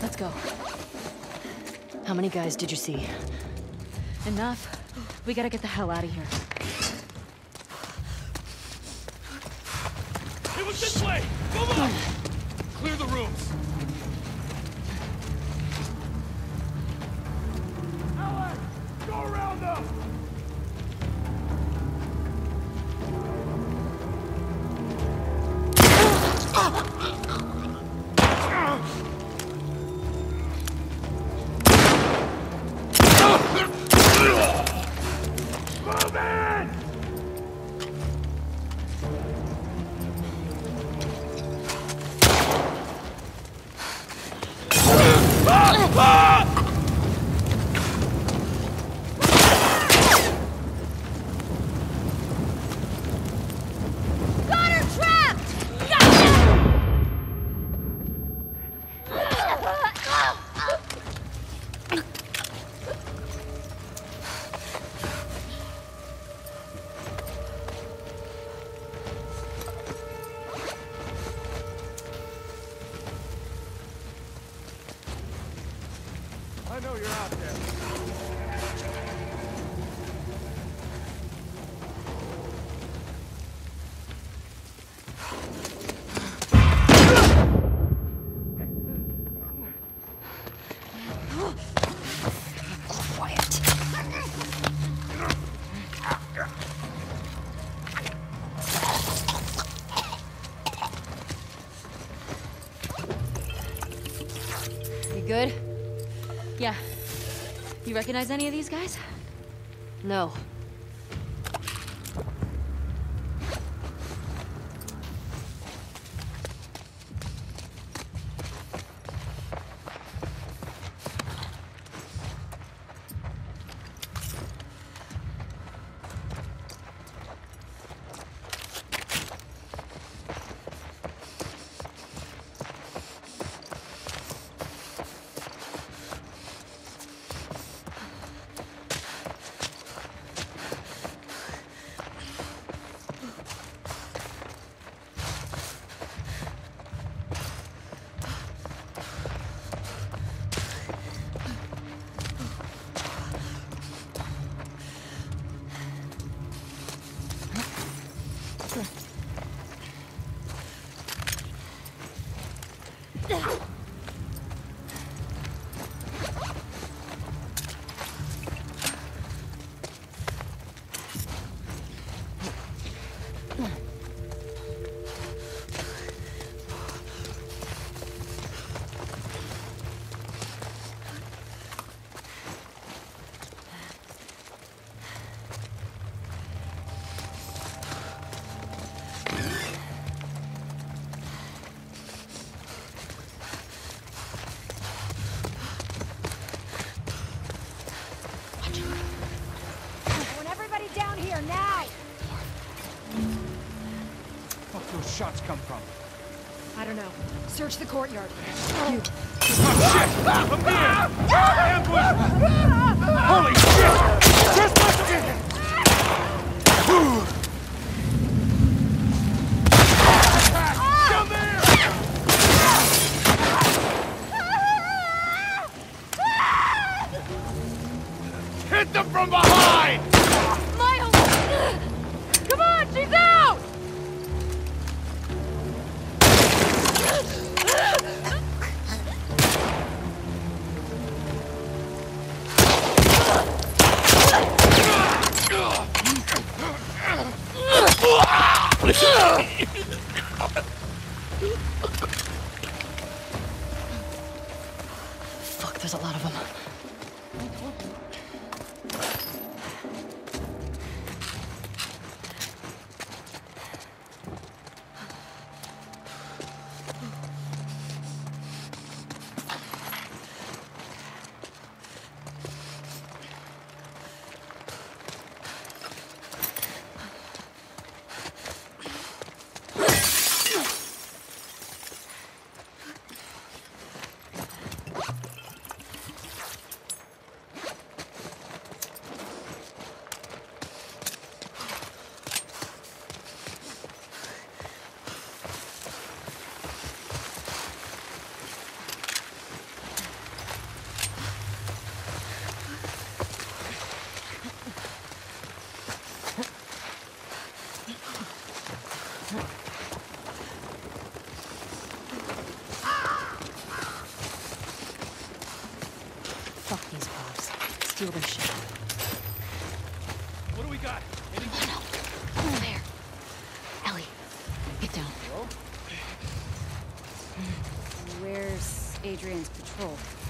Let's go. How many guys did you see? Enough. We gotta get the hell out of here. It was this way! Move on! Clear the rooms. Alex! Go around them! I know you're out there. Quiet. You good? Yeah. You recognize any of these guys? No. Those shots come from? I don't know. Search the courtyard. You. Oh, shit! Up here! Ambush! Holy shit! Just let them in! Down there! Hit them from behind! Miles! Come on, she's out! Fuck, there's a lot of them. Fuck these cops. Steal their shit. What do we got? Anything? Over there. Ellie, get down. Where's Adrian's patrol?